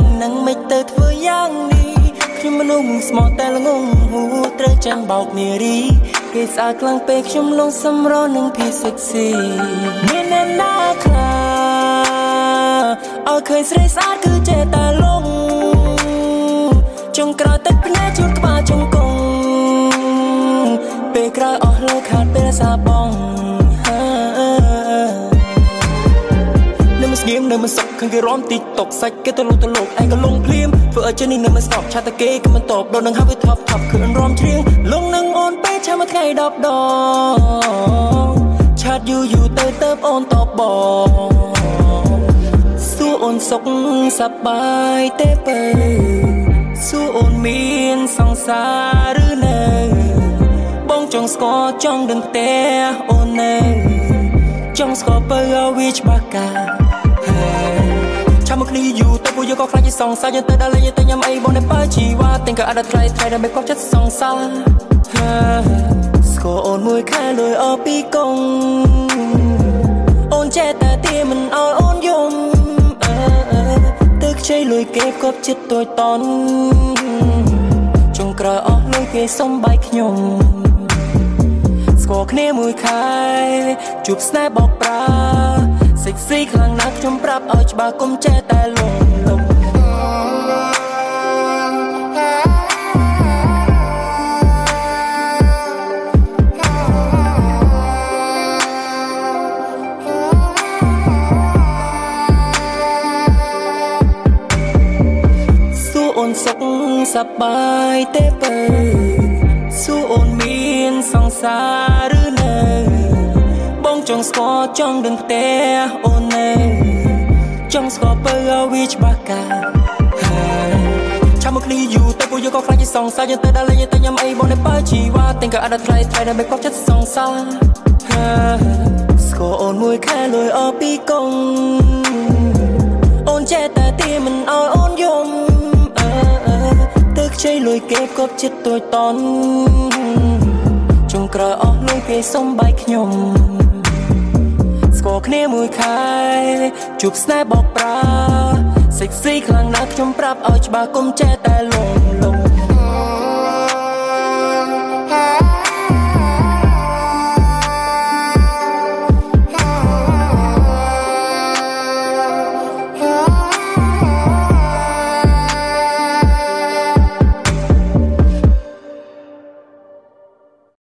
นังไม่เติร์ดเวอร์ย่างนี้ខ្ញុំមនុស្សស្មោះតែល្ងងហួរត្រូវចាំបោកនារីគេស្អាតខ្លាំងពេកខ្ញុំលងសម្រនឹងភីសិកស៊ីមានអ្នកណាខ្លះឲ្យឃើញស្រីស្អាតគឺចេះតែលងចុងក្រោយទឹកភ្នែកជូនក្បាលចង្គង់ពេលក្រោយអស់លើខាតពេលសាបងស្ងៀមនៅមិនសុខឃើញគេរំទីតុកសាច់គេទៅលោកឯងក៏លងភ្លាមធ្វើឲ្យchânនេះនៅមិនស្ទប់ឆាតតែគេក៏មិនតបដូននឹងហើយវាថប់ឃើញរំច្រៀងលងនឹងអូនពេលឆាមួយថ្ងៃ10ដងឆាតយូរទៅអូនតបបងសួរអូនសុខសប្បាយទេបើសួរអូនមានសង្សារឬនៅបងចង់ស្គាល់ចង់ដឹងទេអូននៅចង់ស្គាល់បើឲ្យវាច្បាស់កាចាំមកគ្នាយូរទៅពួកយើងក៏ខ្លាចជាសង្សារយើងទៅដល់លេងទៅញ៉ាំអីបងនៅបើជីវ៉ាទាំងក៏អត់ថ្លៃដើម្បីកប់ចិត្តសង្សារស្គាល់អូនមួយខែលួយអស់ពីកងអូនចេះតែទាមិនឲ្យអូនយំទៅខ្ចីលួយគេកប់ចិត្តទួយតន់ចុងក្រោយអស់លុយគេសុំបាយខ្ញុំស្គាល់គ្នាមួយខែជួបស្នេហ៍បោកប្រាសិចស៊ីខ្លាំងណាស់ខ្ញុំប្រាប់ឲ្យច្បាស់កុំចេះតែលងសួរអូនសុខសប្បាយទេបើសួរអូនមានសង្សារឬនៅបងចង់ស្គាល់ចង់ដឹងផ្ទះអូននៅចង់ស្គាល់បើឲ្យវាច្បាស់កាចាំមកគ្នាយូរទៅពួកយើងក៏ខ្លាចជាសង្សារយើងទៅដល់លេងទៅញ៉ាំអីបងនៅបើជីវ៉ាទាំងក៏អត់ថ្លៃដើម្បីកប់ចិត្តសង្សារស្គាល់អូនមួយខែលួយអស់ពីកងអូនចេះតែទាមិនឲ្យអូនយំទៅខ្ចីលួយគេកប់ចិត្តទួយតន់ចុងក្រោយអស់លុយគេសុំបាយខ្ញុំស្គាល់គ្នាមួយខែជួបស្នេហ៍បោកប្រាសិចស៊ីខ្លាំងណាស់ខ្ញុំប្រាប់ឲ្យច្បាស់កុំចេះតែលង